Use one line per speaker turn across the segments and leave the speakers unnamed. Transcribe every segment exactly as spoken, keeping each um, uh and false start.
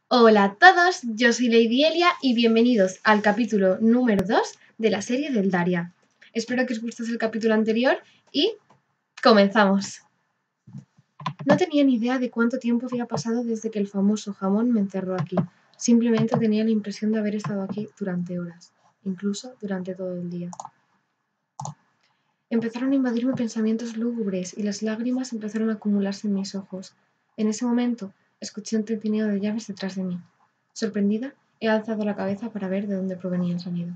Hola a todos, yo soy Lady Elia y bienvenidos al capítulo número dos de la serie del Daria. Espero que os gustase el capítulo anterior y comenzamos. No tenía ni idea de cuánto tiempo había pasado desde que el famoso jamón me encerró aquí. Simplemente tenía la impresión de haber estado aquí durante horas, incluso durante todo el día. Empezaron a invadirme pensamientos lúgubres y las lágrimas empezaron a acumularse en mis ojos. En ese momento, escuché un tintineo de llaves detrás de mí. Sorprendida, he alzado la cabeza para ver de dónde provenía el sonido.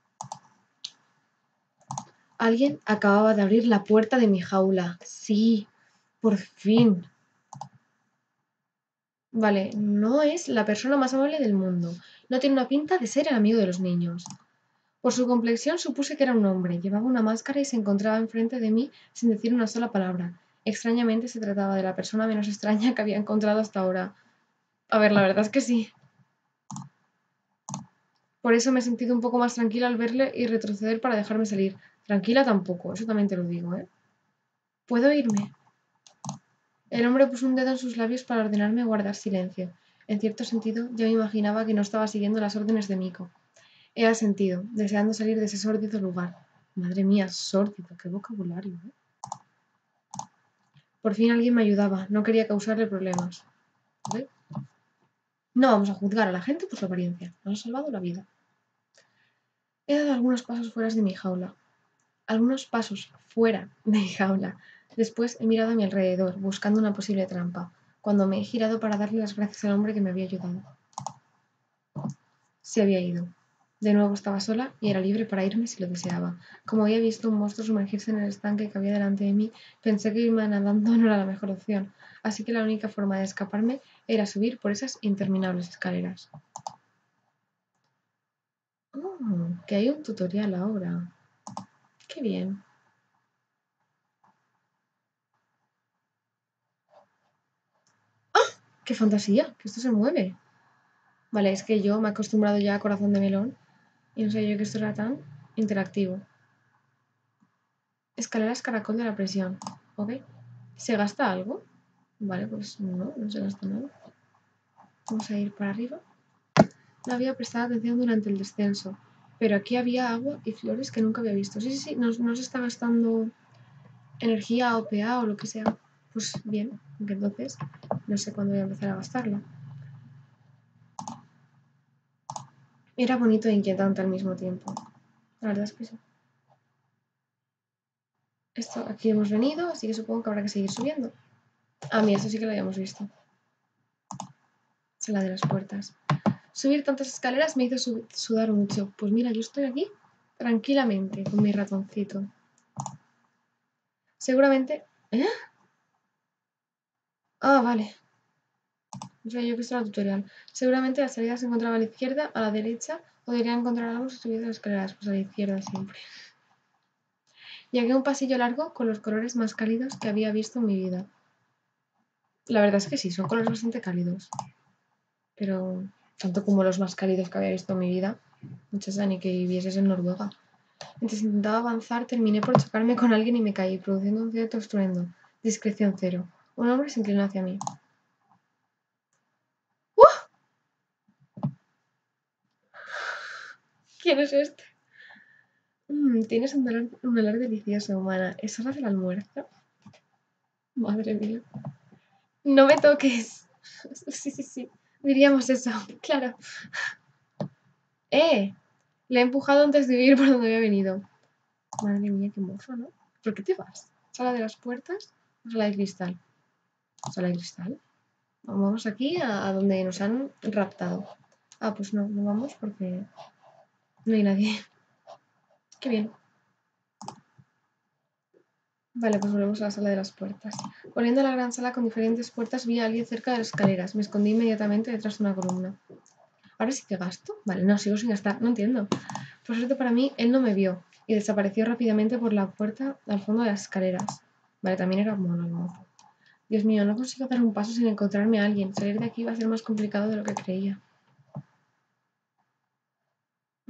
Alguien acababa de abrir la puerta de mi jaula. Sí, por fin. Vale, no es la persona más amable del mundo. No tiene una pinta de ser el amigo de los niños. Por su complexión supuse que era un hombre. Llevaba una máscara y se encontraba enfrente de mí sin decir una sola palabra. Extrañamente se trataba de la persona menos extraña que había encontrado hasta ahora. A ver, la verdad es que sí. Por eso me he sentido un poco más tranquila al verle y retroceder para dejarme salir. Tranquila tampoco, eso también te lo digo, ¿eh? ¿Puedo irme? El hombre puso un dedo en sus labios para ordenarme guardar silencio. En cierto sentido, yo me imaginaba que no estaba siguiendo las órdenes de Miko. He asentido, deseando salir de ese sórdido lugar. Madre mía, sórdido, qué vocabulario, ¿eh? Por fin alguien me ayudaba, no quería causarle problemas. ¿Ve? No vamos a juzgar a la gente por su apariencia, nos ha salvado la vida. He dado algunos pasos fuera de mi jaula. Algunos pasos fuera de mi jaula. Después he mirado a mi alrededor, buscando una posible trampa, cuando me he girado para darle las gracias al hombre que me había ayudado. Se había ido. De nuevo estaba sola y era libre para irme si lo deseaba. Como había visto un monstruo sumergirse en el estanque que había delante de mí, pensé que irme nadando no era la mejor opción, así que la única forma de escaparme era subir por esas interminables escaleras. Oh, que hay un tutorial ahora. Qué bien. ¡Ah! ¡Qué fantasía! Que esto se mueve. Vale, es que yo me he acostumbrado ya a Corazón de Melón y no sabía yo que esto era tan interactivo. Escaleras caracol de la presión. ¿Ok? ¿Se gasta algo? Vale, pues no, no se gasta nada. Vamos a ir para arriba. No había prestado atención durante el descenso, pero aquí había agua y flores que nunca había visto. Sí, sí, sí, no, no se está gastando energía o P A o lo que sea. Pues bien, aunque entonces no sé cuándo voy a empezar a gastarla. Era bonito e inquietante al mismo tiempo. La verdad es que sí. Esto, aquí hemos venido, así que supongo que habrá que seguir subiendo. Ah, mira, esto sí que lo habíamos visto. Sala de las puertas. Subir tantas escaleras me hizo sudar mucho. Pues mira, yo estoy aquí tranquilamente con mi ratoncito. Seguramente... ¿Eh? Ah, vale. O sea, yo que esto era tutorial. Seguramente la salida se encontraba a la izquierda, a la derecha, o debería encontrar algo si subiese las escaleras. Pues a la izquierda siempre. Llegué a un pasillo largo con los colores más cálidos que había visto en mi vida. La verdad es que sí, son colores bastante cálidos. Pero tanto como los más cálidos que había visto en mi vida. Muchas ni que vivieses en Noruega. Mientras intentaba avanzar, terminé por chocarme con alguien y me caí, produciendo un cierto estruendo. Discreción cero. Un hombre se inclinó hacia mí. ¡Uh! ¿Quién es este? Mm, tienes un olor, un olor delicioso, humana. ¿Es hora del almuerzo? Madre mía. No me toques. Sí, sí, sí. Diríamos eso. Claro. ¡Eh! Le he empujado antes de ir por donde había venido. Madre mía, qué mozo, ¿no? ¿Por qué te vas? ¿Sala de las puertas o sala de cristal? ¿Sala de cristal? Vamos aquí a, a donde nos han raptado. Ah, pues no, no vamos porque no hay nadie. Qué bien. Vale, pues volvemos a la sala de las puertas. Volviendo a la gran sala con diferentes puertas, vi a alguien cerca de las escaleras. Me escondí inmediatamente detrás de una columna. ¿Ahora sí que gasto? Vale, no, sigo sin gastar. No entiendo. Por suerte para mí, él no me vio y desapareció rápidamente por la puerta al fondo de las escaleras. Vale, también era mono el mozo. Dios mío, no consigo dar un paso sin encontrarme a alguien. Salir de aquí va a ser más complicado de lo que creía.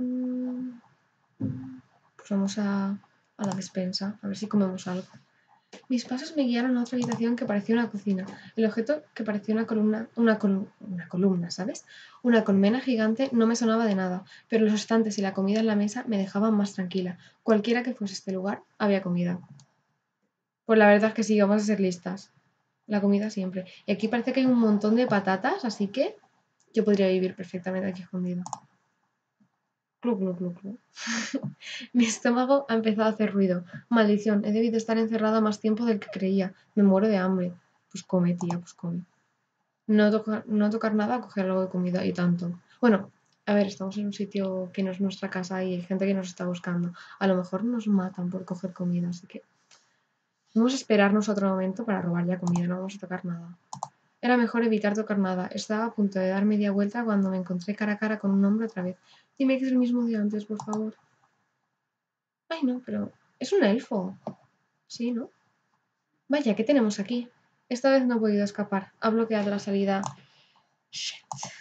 Mm, Pues vamos a, a la despensa, a ver si comemos algo. Mis pasos me guiaron a otra habitación que parecía una cocina. El objeto que parecía una columna, una, col una columna, ¿sabes? Una colmena gigante no me sonaba de nada, pero los estantes y la comida en la mesa me dejaban más tranquila. Cualquiera que fuese este lugar, había comida. Pues la verdad es que sí, vamos a ser listas. La comida siempre. Y aquí parece que hay un montón de patatas, así que yo podría vivir perfectamente aquí escondido. Club, club, club, club. Mi estómago ha empezado a hacer ruido. Maldición, he debido estar encerrada más tiempo del que creía. Me muero de hambre. Pues come, tía, pues come. No tocar, no tocar nada, coger algo de comida y tanto. Bueno, a ver, estamos en un sitio que no es nuestra casa y hay gente que nos está buscando. A lo mejor nos matan por coger comida, así que vamos a esperarnos otro momento para robar ya comida, no vamos a tocar nada. Era mejor evitar tocar nada. Estaba a punto de dar media vuelta cuando me encontré cara a cara con un hombre otra vez. Dime que es el mismo de antes, por favor. Ay, no, pero es un elfo. Sí, ¿no? Vaya, ¿qué tenemos aquí? Esta vez no he podido escapar. Ha bloqueado la salida. Shit.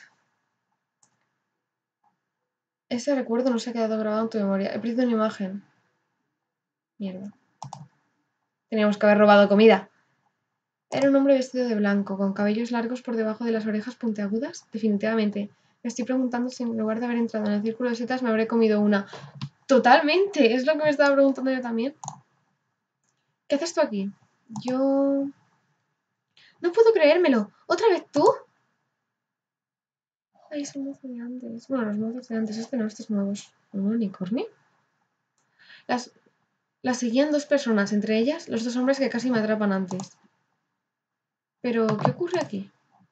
Ese recuerdo no se ha quedado grabado en tu memoria. He perdido una imagen. Mierda. Teníamos que haber robado comida. Era un hombre vestido de blanco, con cabellos largos por debajo de las orejas puntiagudas. Definitivamente. Me estoy preguntando si en lugar de haber entrado en el círculo de setas me habré comido una. Totalmente. Es lo que me estaba preguntando yo también. ¿Qué haces tú aquí? Yo... No puedo creérmelo. ¿Otra vez tú? Ay, es el mozo de antes. Bueno, los mozos de antes. Este no, estos nuevos. ¿Un unicornio? Las, las seguían dos personas, entre ellas los dos hombres que casi me atrapan antes. Pero, ¿qué ocurre aquí?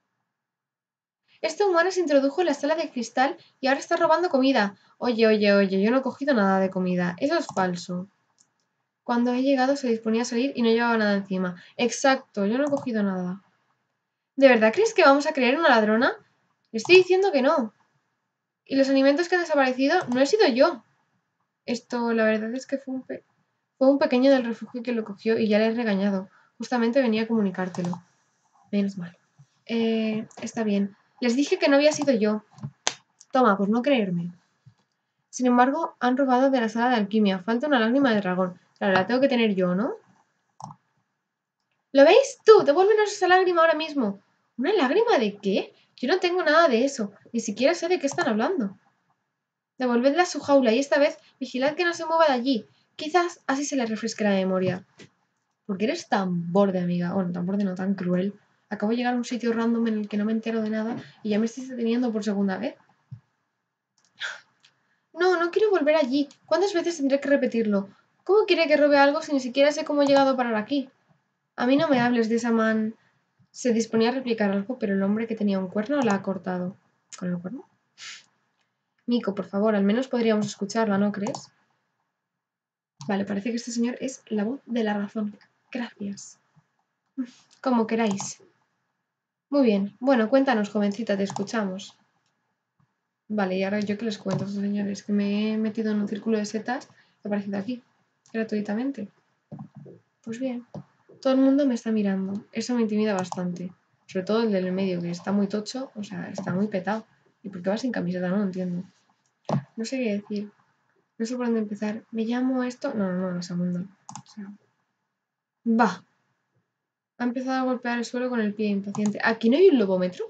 Este humano se introdujo en la sala de cristal y ahora está robando comida. Oye, oye, oye, yo no he cogido nada de comida. Eso es falso. Cuando he llegado se disponía a salir y no llevaba nada encima. Exacto, yo no he cogido nada. ¿De verdad crees que vamos a creer una ladrona? Le estoy diciendo que no. Y los alimentos que han desaparecido no he sido yo. Esto, la verdad es que fue un, pe fue un pequeño del refugio que lo cogió y ya le he regañado. Justamente venía a comunicártelo. Menos mal. Eh, está bien. Les dije que no había sido yo. Toma, por no creerme. Sin embargo, han robado de la sala de alquimia. Falta una lágrima de dragón. Claro, la tengo que tener yo, ¿no? ¿Lo veis? Tú, devuélvenos esa lágrima ahora mismo. ¿Una lágrima de qué? Yo no tengo nada de eso. Ni siquiera sé de qué están hablando. Devolvedla a su jaula y esta vez vigilad que no se mueva de allí. Quizás así se le refresque la memoria. ¿Por qué eres tan borde, amiga? Bueno, tan borde no, tan cruel. Acabo de llegar a un sitio random en el que no me entero de nada y ya me estoy deteniendo por segunda vez. No, no quiero volver allí. ¿Cuántas veces tendré que repetirlo? ¿Cómo quiere que robe algo si ni siquiera sé cómo he llegado a parar aquí? A mí no me hables de esa man. Se disponía a replicar algo, pero el hombre que tenía un cuerno la ha cortado. ¿Con el cuerno? Mico, por favor, al menos podríamos escucharla, ¿no crees? Vale, parece que este señor es la voz de la razón. Gracias. Como queráis. Muy bien. Bueno, cuéntanos, jovencita, te escuchamos. Vale, y ahora yo que les cuento a estos señores que me he metido en un círculo de setas que ha aparecido aquí, gratuitamente. Pues bien, todo el mundo me está mirando. Eso me intimida bastante. Sobre todo el del medio, que está muy tocho, o sea, está muy petado. ¿Y por qué va sin camiseta? No lo entiendo. No sé qué decir. No sé por dónde empezar. ¿Me llamo esto? No, no, no, no, Samunda. O sea, va. Ha empezado a golpear el suelo con el pie impaciente. ¿Aquí no hay un lobómetro?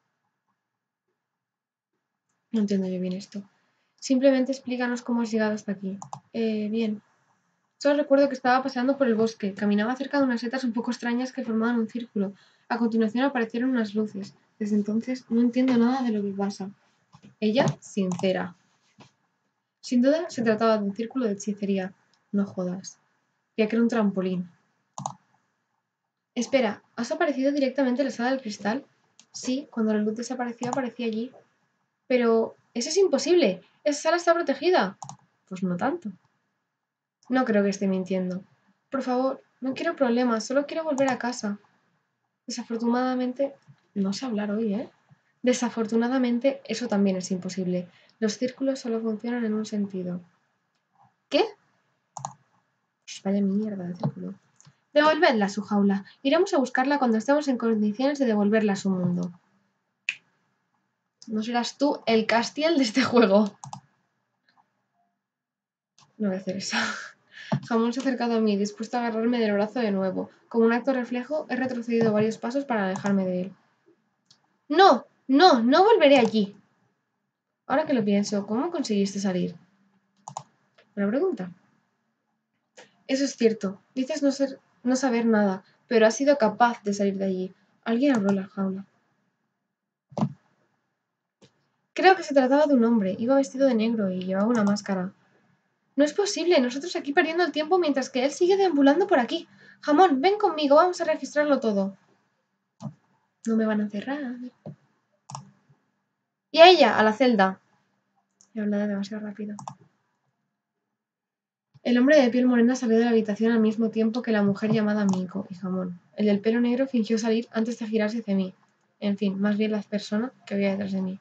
No entiendo yo bien esto. Simplemente explícanos cómo has llegado hasta aquí. Eh, bien. Solo recuerdo que estaba paseando por el bosque. Caminaba cerca de unas setas un poco extrañas que formaban un círculo. A continuación aparecieron unas luces. Desde entonces no entiendo nada de lo que pasa. Ella, sincera. Sin duda se trataba de un círculo de hechicería. No jodas. Ya que era un trampolín. Espera, ¿has aparecido directamente en la sala del cristal? Sí, cuando la luz desapareció aparecí allí. Pero eso es imposible. Esa sala está protegida. Pues no tanto. No creo que esté mintiendo. Por favor, no quiero problemas, solo quiero volver a casa. Desafortunadamente, no sé hablar hoy, ¿eh? Desafortunadamente, eso también es imposible. Los círculos solo funcionan en un sentido. ¿Qué? Pues vaya mierda de círculo. Devolvedla a su jaula. Iremos a buscarla cuando estemos en condiciones de devolverla a su mundo. No serás tú el Castiel de este juego. No voy a hacer eso. Jamón se ha acercado a mí, dispuesto a agarrarme del brazo de nuevo. Como un acto reflejo, he retrocedido varios pasos para alejarme de él. ¡No! ¡No! ¡No volveré allí! Ahora que lo pienso, ¿cómo conseguiste salir? Buena pregunta. Eso es cierto. Dices no, ser, no saber nada, pero has sido capaz de salir de allí. Alguien abrió la jaula. Creo que se trataba de un hombre. Iba vestido de negro y llevaba una máscara. No es posible. Nosotros aquí perdiendo el tiempo mientras que él sigue deambulando por aquí. Jamón, ven conmigo. Vamos a registrarlo todo. No me van a encerrar. Y a ella, a la celda. He hablado demasiado rápido. El hombre de piel morena salió de la habitación al mismo tiempo que la mujer llamada Miko y Jamón. El del pelo negro fingió salir antes de girarse hacia mí. En fin, más bien la persona que había detrás de mí.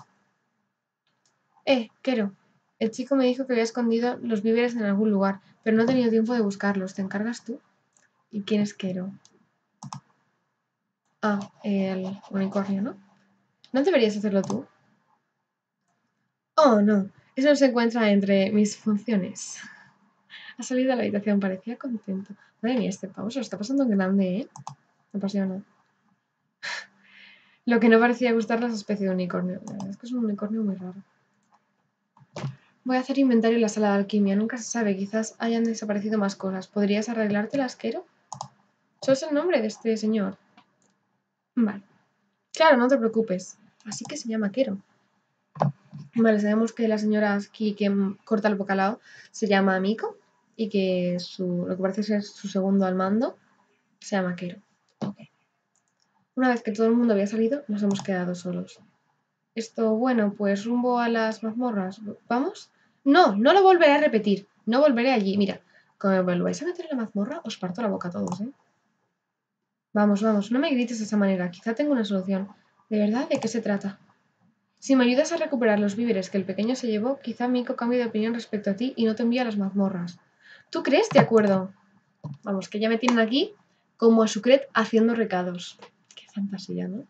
Eh, Kero. El chico me dijo que había escondido los víveres en algún lugar, pero no he tenido tiempo de buscarlos. ¿Te encargas tú? ¿Y quién es Kero? Ah, el unicornio, ¿no? ¿No deberías hacerlo tú? Oh, no. Eso no se encuentra entre mis funciones. Ha salido de la habitación, parecía contento. Madre mía, este pavo se lo está pasando grande, ¿eh? Me apasiona. Lo que no parecía gustarle a esa especie de unicornio. La verdad es que es un unicornio muy raro. Voy a hacer inventario en la sala de alquimia. Nunca se sabe, quizás hayan desaparecido más cosas. ¿Podrías arreglártelas, Kero? ¿Eso es el nombre de este señor? Vale. Claro, no te preocupes. Así que se llama Kero. Vale, sabemos que la señora aquí que corta el bacalao se llama Miko y que su, lo que parece ser su segundo al mando se llama Kero. Okay. Una vez que todo el mundo había salido, nos hemos quedado solos. Esto, bueno, pues rumbo a las mazmorras. ¿Vamos? No, no lo volveré a repetir. No volveré allí. Mira, como me volváis a meter en la mazmorra, os parto la boca a todos, ¿eh? Vamos, vamos, no me grites de esa manera. Quizá tengo una solución. ¿De verdad? ¿De qué se trata? Si me ayudas a recuperar los víveres que el pequeño se llevó, quizá Miko cambie de opinión respecto a ti y no te envíe a las mazmorras. ¿Tú crees? De acuerdo. Vamos, que ya me tienen aquí como a Sucret haciendo recados. Qué fantasía, ¿no?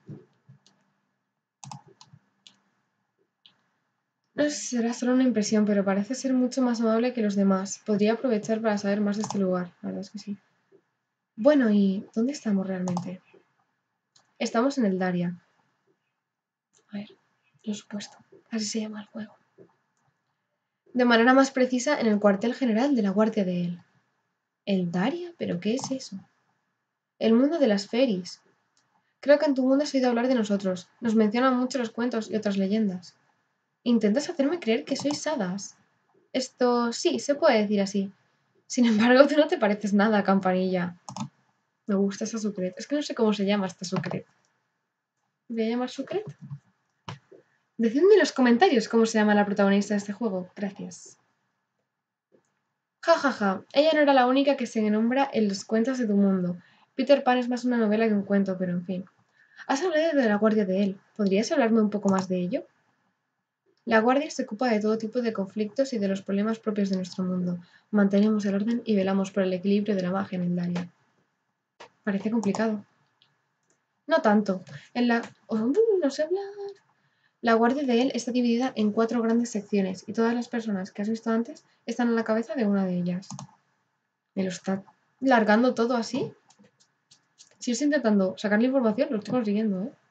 No sé si será solo una impresión, pero parece ser mucho más amable que los demás. Podría aprovechar para saber más de este lugar. La verdad es que sí. Bueno, ¿y dónde estamos realmente? Estamos en el Daria. A ver, lo supuesto. Así se llama el juego. De manera más precisa, en el cuartel general de la Guardia de él. ¿El Daria? ¿Pero qué es eso? El mundo de las fairies. Creo que en tu mundo has oído hablar de nosotros. Nos mencionan mucho los cuentos y otras leyendas. ¿Intentas hacerme creer que sois hadas? Esto sí, se puede decir así. Sin embargo, tú no te pareces nada a Campanilla. Me gusta esa Sucret. Es que no sé cómo se llama esta Sucret. ¿Voy a llamar Sucret? Decidme en los comentarios cómo se llama la protagonista de este juego. Gracias. Ja, ja, ja. Ella no era la única que se nombra en los cuentos de tu mundo. Peter Pan es más una novela que un cuento, pero en fin. Has hablado de la guardia de él. ¿Podrías hablarme un poco más de ello? La guardia se ocupa de todo tipo de conflictos y de los problemas propios de nuestro mundo. Mantenemos el orden y velamos por el equilibrio de la magia en el Daria. Parece complicado. No tanto. En la... Oh, no sé hablar. La guardia de él está dividida en cuatro grandes secciones y todas las personas que has visto antes están a la cabeza de una de ellas. ¿Me lo está largando todo así? Si estoy intentando sacar la información, lo estoy consiguiendo, ¿eh?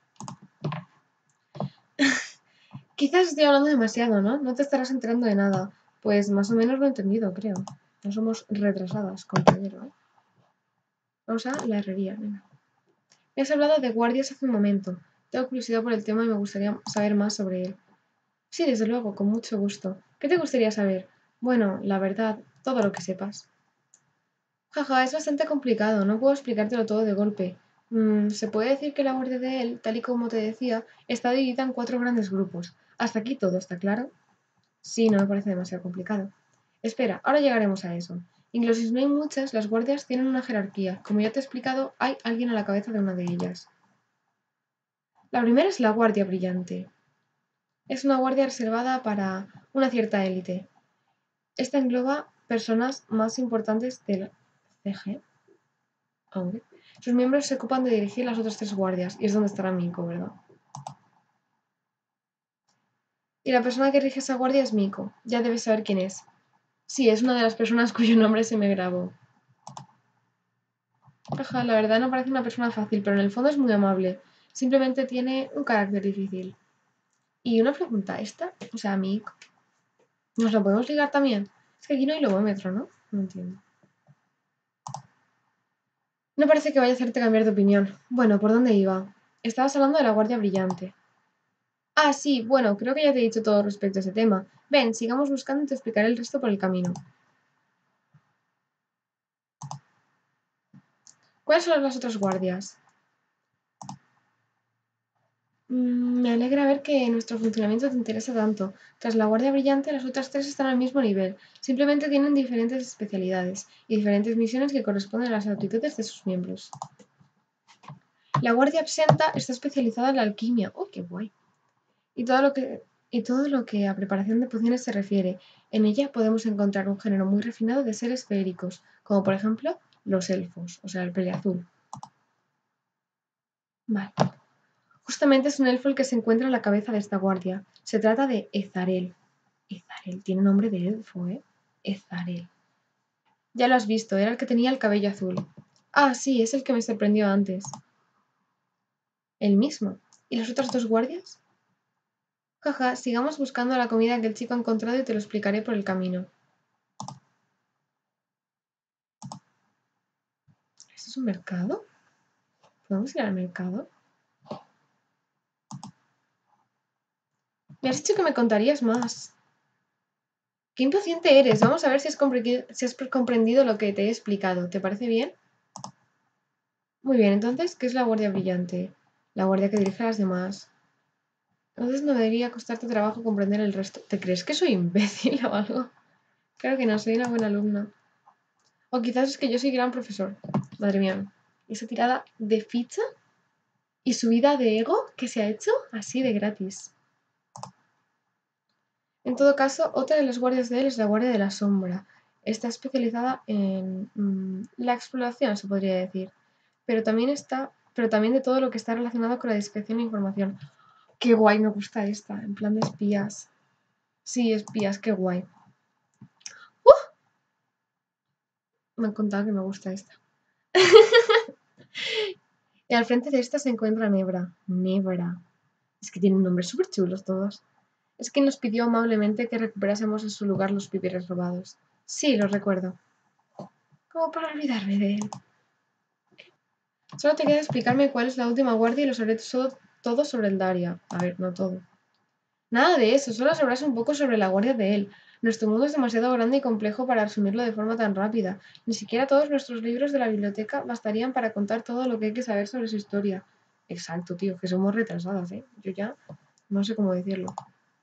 Quizás estoy hablando demasiado, ¿no? No te estarás enterando de nada. Pues más o menos lo he entendido, creo. No somos retrasadas, compañero, ¿eh? Vamos a la herrería, venga. Me has hablado de guardias hace un momento. Tengo curiosidad por el tema y me gustaría saber más sobre él. Sí, desde luego, con mucho gusto. ¿Qué te gustaría saber? Bueno, la verdad, todo lo que sepas. Jaja, es bastante complicado, no puedo explicártelo todo de golpe. Mm, se puede decir que la guardia de él, tal y como te decía, está dividida en cuatro grandes grupos. Hasta aquí todo, ¿está claro? Sí, no me parece demasiado complicado. Espera, ahora llegaremos a eso. Incluso si no hay muchas, las guardias tienen una jerarquía. Como ya te he explicado, hay alguien a la cabeza de una de ellas. La primera es la guardia brillante. Es una guardia reservada para una cierta élite. Esta engloba personas más importantes del C G. Aunque sus miembros se ocupan de dirigir las otras tres guardias, y es donde estará Miko, ¿verdad? Y la persona que rige esa guardia es Miko. Ya debes saber quién es. Sí, es una de las personas cuyo nombre se me grabó. Ajá, la verdad no parece una persona fácil, pero en el fondo es muy amable. Simplemente tiene un carácter difícil. Y una pregunta, ¿esta? O sea, a mí, ¿nos la podemos ligar también? Es que aquí no hay logómetro, ¿no? No entiendo. No parece que vaya a hacerte cambiar de opinión. Bueno, ¿por dónde iba? Estabas hablando de la guardia brillante. Ah, sí, bueno, creo que ya te he dicho todo respecto a ese tema. Ven, sigamos buscando y te explicaré el resto por el camino. ¿Cuáles son las otras guardias? Mm, me alegra ver que nuestro funcionamiento te interesa tanto. Tras la guardia brillante, las otras tres están al mismo nivel. Simplemente tienen diferentes especialidades y diferentes misiones que corresponden a las aptitudes de sus miembros. La guardia absenta está especializada en la alquimia. ¡Oh, qué guay! Y todo lo que, y todo lo que a preparación de pociones se refiere. En ella podemos encontrar un género muy refinado de seres feéricos, como por ejemplo los elfos, o sea, el peleazul. Vale. Justamente es un elfo el que se encuentra a la cabeza de esta guardia. Se trata de Ezarel. Ezarel, tiene nombre de elfo, ¿eh? Ezarel. Ya lo has visto, era el que tenía el cabello azul. Ah, sí, es el que me sorprendió antes. El mismo. ¿Y los otros dos guardias? Jaja, sigamos buscando la comida que el chico ha encontrado y te lo explicaré por el camino. ¿Esto es un mercado? ¿Podemos ir al mercado? Me has dicho que me contarías más. ¡Qué impaciente eres! Vamos a ver si has, si has comprendido lo que te he explicado. ¿Te parece bien? Muy bien, entonces, ¿qué es la guardia brillante? La guardia que dirige a las demás. Entonces no debería costarte trabajo comprender el resto. ¿Te crees que soy imbécil o algo? Claro que no, soy una buena alumna. O quizás es que yo soy gran profesor. Madre mía. Esa tirada de ficha y subida de ego que se ha hecho así de gratis. En todo caso, otra de las guardias de él es la guardia de la sombra. Está especializada en mmm, la exploración, se podría decir. Pero también está, pero también de todo lo que está relacionado con la discreción e información. Qué guay, me gusta esta, en plan de espías. Sí, espías, qué guay. ¡Uh! Me han contado que me gusta esta. Y al frente de esta se encuentra Nebra. Nebra. Es que tienen nombres súper chulos todos. Es que nos pidió amablemente que recuperásemos en su lugar los pipires robados. Sí, lo recuerdo. Como para olvidarme de él. Solo te queda explicarme cuál es la última guardia y lo sabré todo, todo sobre el Daria. A ver, no todo. Nada de eso, solo sabrás un poco sobre la guardia de él. Nuestro mundo es demasiado grande y complejo para resumirlo de forma tan rápida. Ni siquiera todos nuestros libros de la biblioteca bastarían para contar todo lo que hay que saber sobre su historia. Exacto, tío, que somos retrasadas, ¿eh? Yo ya no sé cómo decirlo.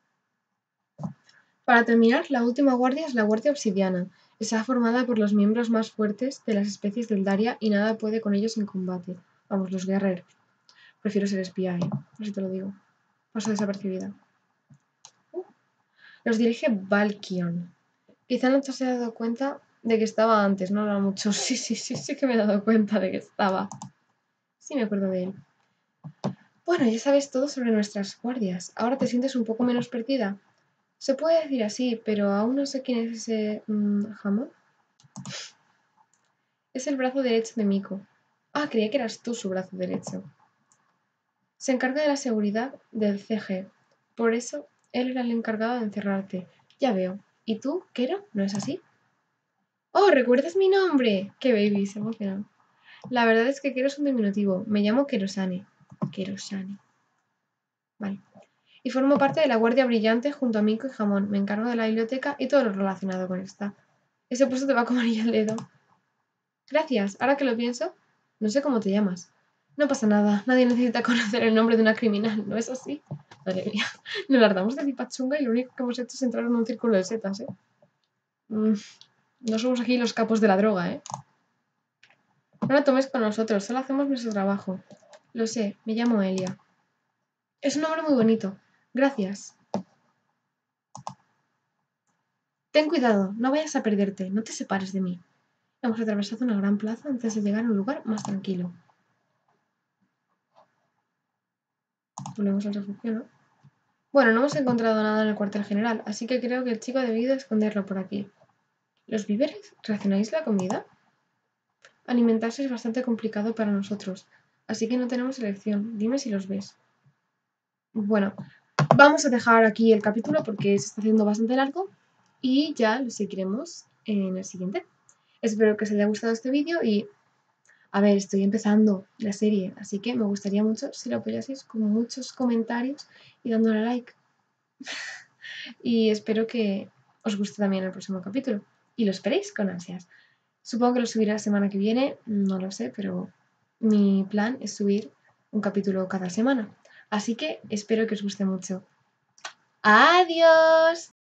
Para terminar, la última guardia es la guardia obsidiana. Está formada por los miembros más fuertes de las especies del Daria y nada puede con ellos en combate. Vamos, los guerreros. Prefiero ser espía, ¿eh? Así te lo digo. Paso desapercibida. Uh, los dirige Valkion. Quizá no te has dado cuenta de que estaba antes, no habla mucho. Sí, sí, sí, sí que me he dado cuenta de que estaba. Sí me acuerdo de él. Bueno, ya sabes todo sobre nuestras guardias. ¿Ahora te sientes un poco menos perdida? Se puede decir así, pero aún no sé quién es ese mmm, Hammond. Es el brazo derecho de Miko. Ah, creía que eras tú su brazo derecho. Se encarga de la seguridad del C G. Por eso, él era el encargado de encerrarte. Ya veo. ¿Y tú, Kero? ¿No es así? ¡Oh, recuerdas mi nombre! ¡Qué baby! Se emociona. La verdad es que Kero es un diminutivo. Me llamo Kerosane. Kerosane. Vale. Y formo parte de la Guardia Brillante junto a Miko y Jamón. Me encargo de la biblioteca y todo lo relacionado con esta. Ese puesto te va como anillo al dedo. Gracias. Ahora que lo pienso, no sé cómo te llamas. No pasa nada. Nadie necesita conocer el nombre de una criminal, ¿no es así? Madre mía. Nos largamos de cipachunga y lo único que hemos hecho es entrar en un círculo de setas, ¿eh? Mm, no somos aquí los capos de la droga, ¿eh? No la tomes con nosotros, solo hacemos nuestro trabajo. Lo sé, me llamo Elia. Es un nombre muy bonito. Gracias. Ten cuidado, no vayas a perderte, no te separes de mí. Hemos atravesado una gran plaza antes de llegar a un lugar más tranquilo. Volvemos al refugio, ¿no? Bueno, no hemos encontrado nada en el cuartel general, así que creo que el chico ha debido esconderlo por aquí. ¿Los víveres? ¿Racionáis la comida? Alimentarse es bastante complicado para nosotros, así que no tenemos elección. Dime si los ves. Bueno, vamos a dejar aquí el capítulo porque se está haciendo bastante largo y ya lo seguiremos en el siguiente. Espero que os haya gustado este vídeo y, a ver, estoy empezando la serie, así que me gustaría mucho si lo apoyaseis con muchos comentarios y dándole like. Y espero que os guste también el próximo capítulo y lo esperéis con ansias. Supongo que lo subiré la semana que viene, no lo sé, pero mi plan es subir un capítulo cada semana. Así que espero que os guste mucho. ¡Adiós!